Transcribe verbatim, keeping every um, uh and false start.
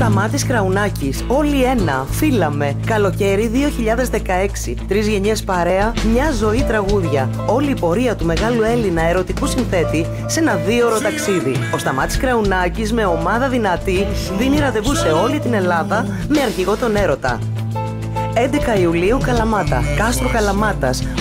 Σταμάτης Κραουνάκης, όλοι ένα, φύλαμε. Καλοκαίρι δύο χιλιάδες δεκαέξι. Τρεις γενιές παρέα, μια ζωή τραγούδια. Όλη η πορεία του μεγάλου Έλληνα ερωτικού συνθέτη σε ένα δίωρο ταξίδι. Ο Σταμάτης Κραουνάκης με ομάδα δυνατή δίνει ραντεβού σε όλη την Ελλάδα με αρχηγό τον έρωτα. έντεκα Ιουλίου Καλαμάτα, Κάστρο Καλαμάτας,